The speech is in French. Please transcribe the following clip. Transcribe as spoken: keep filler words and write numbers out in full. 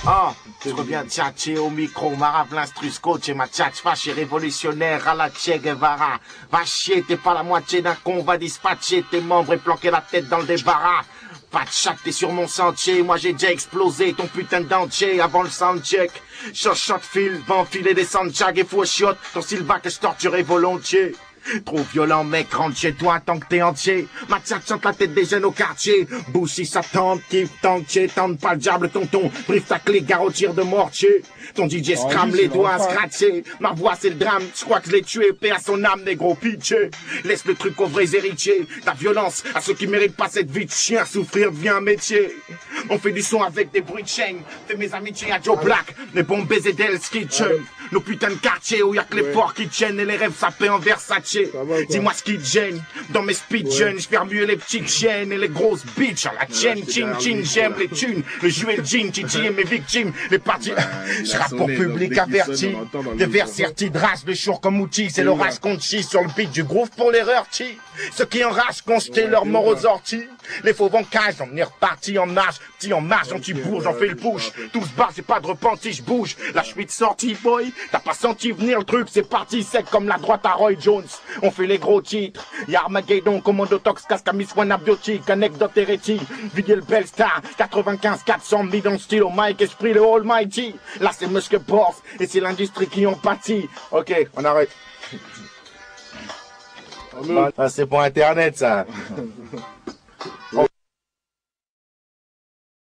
Ah, je reviens tchatcher au micro, marave l'instru scotch et ma tchatch fâché révolutionnaire à la Che Guevara. Va chier, t'es pas la moitié d'un con, va dispatcher tes membres et planquer la tête dans le débarras. Pas de chat, t'es sur mon sentier, moi j'ai déjà explosé ton putain de dentier avant le soundcheck. Shot, shot, fil, va enfiler des sandjag et fou chiotte, ton Silva que je torturais volontiers. Trop violent mec, rentre chez toi tant que t'es entier. Ma tchat chante la tête des jeunes au quartier. Bouche si ça tente, kiff, tank, tente pas le diable tonton. Brief ta clé, gare tire de mortier. Ton D J scram les doigts scratchés. Ma voix c'est le drame, je crois que je l'ai tué. Paix à son âme, négro pitché. Laisse le truc aux vrais héritiers. Ta violence à ceux qui méritent pas cette vie de chien. Souffrir devient un métier. On fait du son avec des bruits de chaîne. Fais mes amitiés à Joe Black. Les bombes baiser d'Hell's Kitchen. Nos putains de quartiers où y'a que les porcs qui tiennent et les rêves sapés en Versace. Dis-moi ce qui te gêne. Dans mes speech jeunes, je perds mieux les petites chiennes et les grosses bitches à la chaîne. Chin chin, j'aime les thunes. Le jus et le jean, Titi et mes victimes. Les parties. Je rappe pour public averti. Des vers sertis de race, de chour comme outil. C'est l'orage qu'on chie sur le beat du groove pour l'erreur, chi. Ceux qui enragent, conjeter leur mort aux orties. Les fauves en cage, on est reparti en marche. Petit en marche, anti-bourge, j'en fais le push. Tout se barre, j'ai pas de repenti, je bouge. La suis de sortie, boy. T'as pas senti venir le truc, c'est parti sec comme la droite à Roy Jones. On fait les gros titres. Y'a Armageddon, Commando Tox, Cascamis, One Abiotique, anecdote hérétique. Vigil Bellstar, quatre-vingt-quinze quatre cent mis dans le style au mic, esprit le Almighty. Là c'est Muscle Boss, et c'est l'industrie qui en pâtit. Ok, on arrête. Ah, c'est pour internet ça.